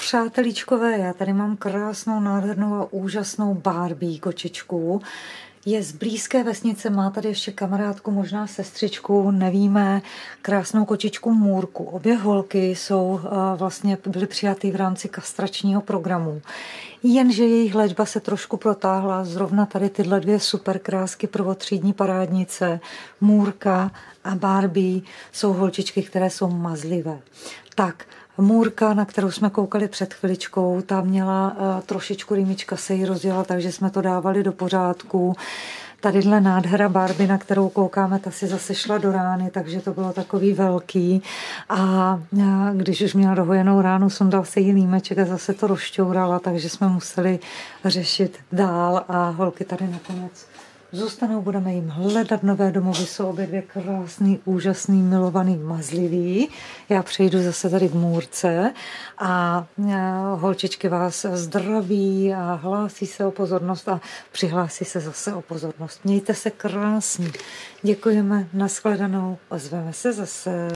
Přátelíčkové, já tady mám krásnou, nádhernou a úžasnou Barbie kočičku. Je z blízké vesnice, má tady ještě kamarádku, možná sestřičku, nevíme, krásnou kočičku Můrku. Obě holky byly přijaty v rámci kastračního programu. Jenže jejich léčba se trošku protáhla, zrovna tady tyhle dvě super krásky, prvotřídní parádnice, Můrka a Barbie, jsou holčičky, které jsou mazlivé. Tak, Můrka, na kterou jsme koukali před chviličkou, ta měla trošičku rýmička se jí rozjela, takže jsme to dávali do pořádku. Tadyhle nádhera Barbie, na kterou koukáme, ta si zase šla do rány, takže to bylo takový velký. A když už měla dohojenou ránu, sundal se jí límeček a zase to rozšťourala, takže jsme museli řešit dál a holky tady nakonec zůstanou, budeme jim hledat nové domovy, jsou obě dvě krásný, úžasný, milovaný, mazlivý. Já přejdu zase tady k Můrce a holčičky vás zdraví a hlásí se o pozornost a přihlásí se zase o pozornost. Mějte se krásně. Děkujeme, nashledanou, ozveme se zase.